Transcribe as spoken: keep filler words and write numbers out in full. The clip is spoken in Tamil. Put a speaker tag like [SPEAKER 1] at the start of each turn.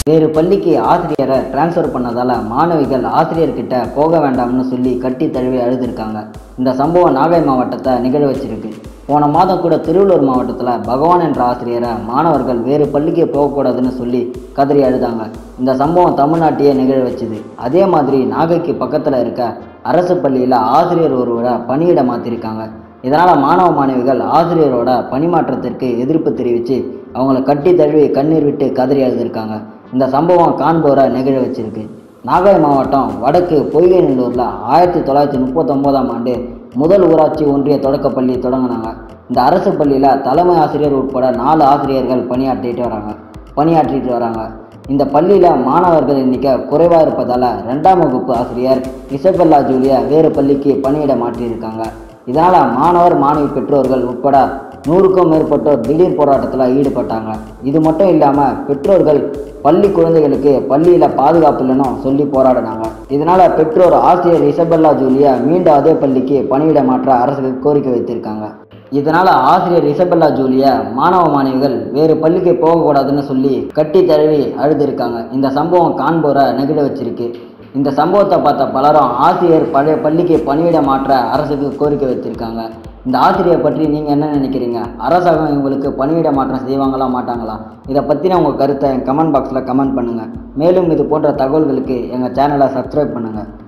[SPEAKER 1] வேறு பள்ளிக்கு ஆசிரியரை டிரான்ஸ்ஃபர் பண்ணதால் மாணவிகள் ஆசிரியர்கிட்ட போக வேண்டாம்னு சொல்லி கட்டி தழுவி அழுதுருக்காங்க. இந்த சம்பவம் நாகை மாவட்டத்தை நிகழ வச்சிருக்கு. போன மாதம் கூட திருவள்ளூர் மாவட்டத்தில் பகவான் என்ற ஆசிரியரை மாணவர்கள் வேறு பள்ளிக்கு போகக்கூடாதுன்னு சொல்லி கதறி அழுதாங்க. இந்த சம்பவம் தமிழ்நாட்டையே நிகழ வச்சுது. அதே மாதிரி நாகைக்கு பக்கத்தில் இருக்க அரசு பள்ளியில் ஆசிரியர் ஒருவரை பணியிட மாற்றிருக்காங்க. இதனால் மாணவ மாணவிகள் ஆசிரியரோட பணிமாற்றத்திற்கு எதிர்ப்பு தெரிவித்து அவங்கள கட்டி தழுவி கண்ணீர் விட்டு கதறி அழுதுருக்காங்க. இந்த சம்பவம் காண்போரை நிகழ வச்சிருக்கு. நாகை மாவட்டம் வடக்கு பொய்கைநல்லூரில் ஆயிரத்தி தொள்ளாயிரத்தி முப்பத்தொம்போதாம் ஆண்டு முதல் ஊராட்சி ஒன்றிய தொடக்கப்பள்ளி தொடங்கினாங்க. இந்த அரசு பள்ளியில் தலைமை ஆசிரியர் உட்பட நாலு ஆசிரியர்கள் பணியாற்றிட்டு வராங்க பணியாற்றிட்டு வராங்க இந்த பள்ளியில் மாணவர்கள் எண்ணிக்கை குறைவாக இருப்பதால் ரெண்டாம் வகுப்பு ஆசிரியர் இசபெல்லா ஜூலியா வேறு பள்ளிக்கு பணியிட மாற்றியிருக்காங்க. இதனால் மாணவர் மாணவி பெற்றோர்கள் உட்பட நூறுக்கும் மேற்பட்டோர் திடீர் போராட்டத்தில் ஈடுபட்டாங்க. இது மட்டும் இல்லாமல் பெற்றோர்கள் பள்ளி குழந்தைகளுக்கு பள்ளியில் பாதுகாப்பு இல்லைன்னு சொல்லி போராடினாங்க. இதனால் பெற்றோர் ஆசிரியர் இசபெல்லா ஜூலியா மீண்டும் அதே பள்ளிக்கு பணியிட மாற்ற அரசுக்கு கோரிக்கை வைத்திருக்காங்க. இதனால் ஆசிரியர் இசபெல்லா ஜூலியா மாணவ மாணவிகள் வேறு பள்ளிக்கு போகக்கூடாதுன்னு சொல்லி கட்டி தழுவி அழுதுருக்காங்க. இந்த சம்பவம் காண்போரை நெகிழ வச்சிருக்கு. இந்த சம்பவத்தை பார்த்த பலரும் ஆசிரியர் பழைய பள்ளிக்கு பணியிட மாற்ற அரசுக்கு கோரிக்கை வைத்திருக்காங்க. இந்த ஆசிரியர் பற்றி நீங்கள் என்ன நினைக்கிறீங்க? அரசாங்கம் இவங்களுக்கு பணியிட மாற்றம் செய்வாங்களா மாட்டாங்களா? இதை பற்றின உங்கள் கருத்தை கமெண்ட் பாக்ஸில் கமெண்ட் பண்ணுங்கள். மேலும் இது போன்ற தகவல்களுக்கு எங்கள் சேனலை சப்ஸ்கிரைப் பண்ணுங்கள்.